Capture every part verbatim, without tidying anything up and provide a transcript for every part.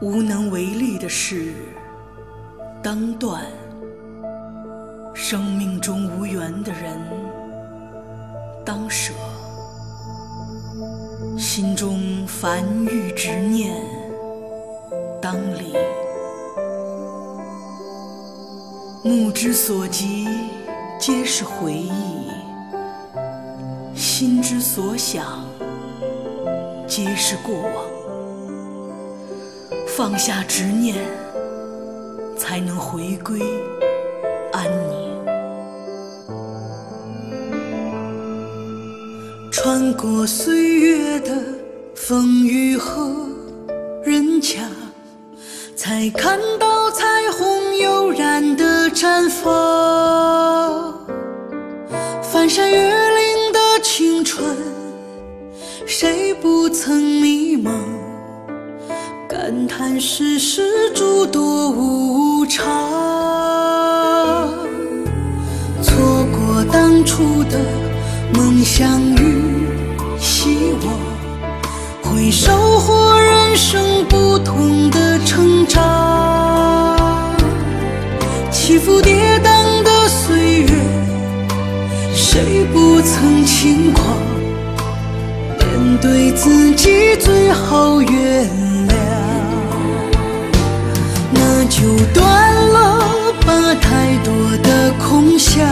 无能为力的事当断，生命中无缘的人当舍，心中烦欲执念当离。目之所及皆是回忆，心之所想皆是过往。放下执念，才能回归安宁。穿过岁月的风雨和人家，才看到彩虹悠然的绽放。翻山越岭的青春，谁不曾迷茫？感叹世事诸多无常，错过当初的梦想与希望，会收获人生不同的成长。起伏跌宕的岁月，谁不曾轻狂？面对自己最好原谅，那就断了吧太多的空想，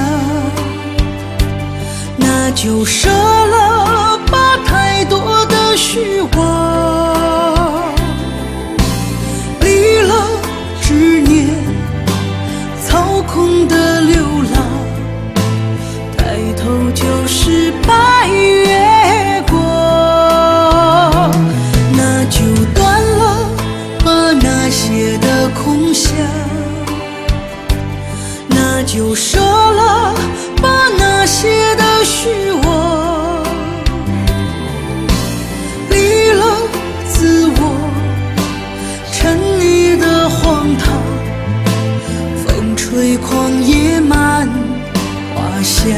那就舍了吧太多的虚妄，离了执念操控的流浪，抬头就是白月光。那就断了吧那些的空想，那就舍了吧那些的虚妄，离了自我，沉溺的荒唐，风吹狂野满花香。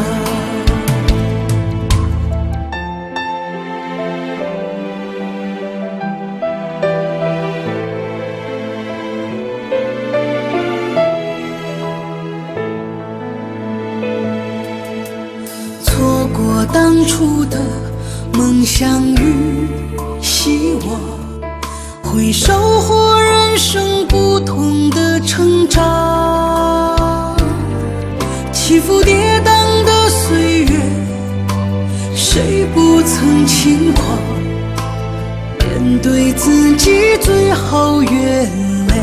错过当初的梦想与希望，会收获人生不同的成长。起伏跌宕的岁月，谁不曾轻狂？面对自己最好原谅，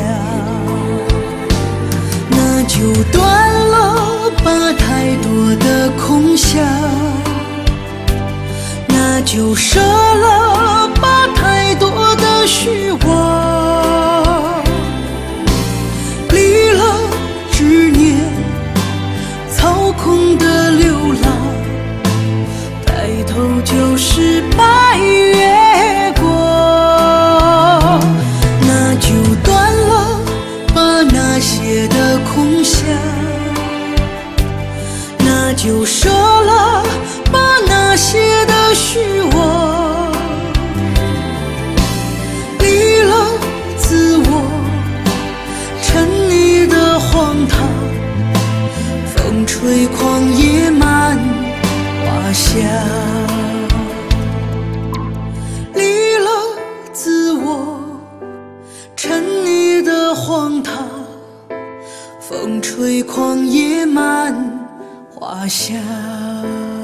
那就断了吧太多的空想，那就舍了吧太多的虚妄，离了执念操控的流浪，抬头就是白月光。那就断了吧那些的空想，那就舍了吧那些的虚妄，离了自我，沉溺的荒唐，风吹狂野满花香。离了自我，沉溺的荒唐，风吹狂野满花香。